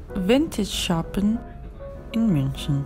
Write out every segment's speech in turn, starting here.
Vintage Shoppen in München.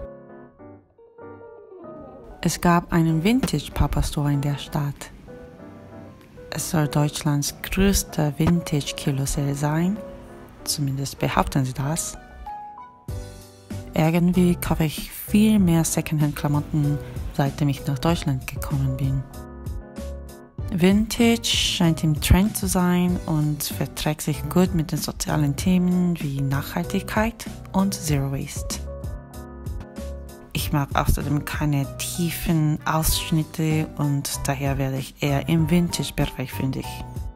Es gab einen Vintage Papa Store in der Stadt. Es soll Deutschlands größter Vintage Kilo-Sale sein, zumindest behaupten sie das. Irgendwie kaufe ich viel mehr Secondhand-Klamotten, seitdem ich nach Deutschland gekommen bin. Vintage scheint im Trend zu sein und verträgt sich gut mit den sozialen Themen wie Nachhaltigkeit und Zero Waste. Ich mag außerdem keine tiefen Ausschnitte und daher werde ich eher im Vintage-Bereich fündig.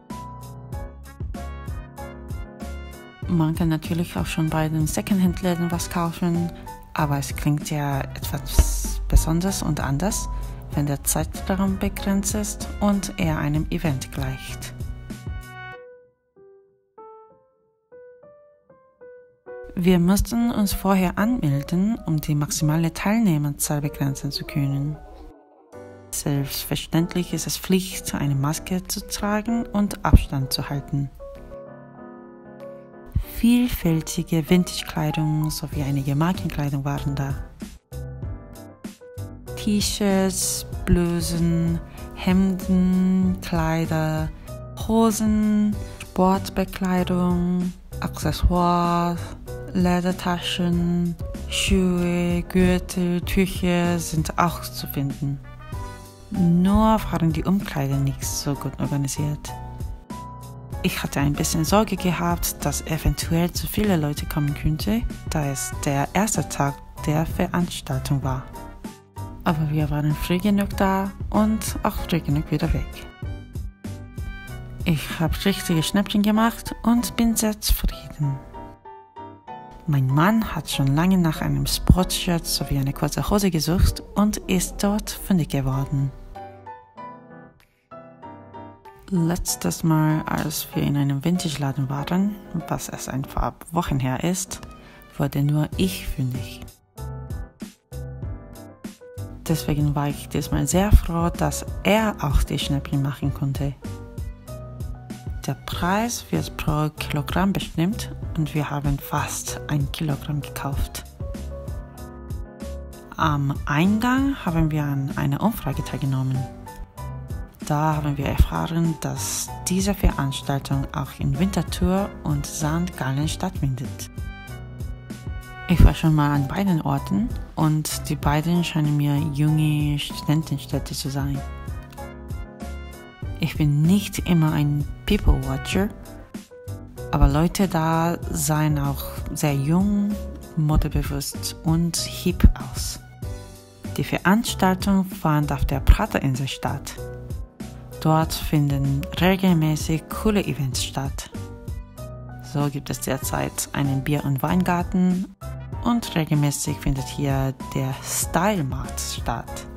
Man kann natürlich auch schon bei den Secondhand-Läden was kaufen, aber es klingt ja etwas besonders und anders, wenn der Zeitraum begrenzt ist und eher einem Event gleicht. Wir mussten uns vorher anmelden, um die maximale Teilnehmerzahl begrenzen zu können. Selbstverständlich ist es Pflicht, eine Maske zu tragen und Abstand zu halten. Vielfältige Vintage-Kleidung sowie einige Markenkleidung waren da. T-Shirts, Blusen, Hemden, Kleider, Hosen, Sportbekleidung, Accessoires, Ledertaschen, Schuhe, Gürtel, Tücher sind auch zu finden. Nur waren die Umkleider nicht so gut organisiert. Ich hatte ein bisschen Sorge gehabt, dass eventuell zu viele Leute kommen könnten, da es der erste Tag der Veranstaltung war. Aber wir waren früh genug da und auch früh genug wieder weg. Ich habe richtige Schnäppchen gemacht und bin sehr zufrieden. Mein Mann hat schon lange nach einem Sportshirt sowie eine kurze Hose gesucht und ist dort fündig geworden. Letztes Mal, als wir in einem Vintage-Laden waren, was erst ein paar Wochen her ist, wurde nur ich fündig. Deswegen war ich diesmal sehr froh, dass er auch die Schnäppchen machen konnte. Der Preis wird pro Kilogramm bestimmt und wir haben fast 1 Kilogramm gekauft. Am Eingang haben wir an einer Umfrage teilgenommen. Da haben wir erfahren, dass diese Veranstaltung auch in Winterthur und St. Gallen stattfindet. Ich war schon mal an beiden Orten und die beiden scheinen mir junge Studentenstädte zu sein. Ich bin nicht immer ein People-Watcher, aber Leute da sahen auch sehr jung, modebewusst und hip aus. Die Veranstaltung fand auf der Praterinsel statt. Dort finden regelmäßig coole Events statt. So gibt es derzeit einen Bier- und Weingarten und regelmäßig findet hier der Style Mart statt.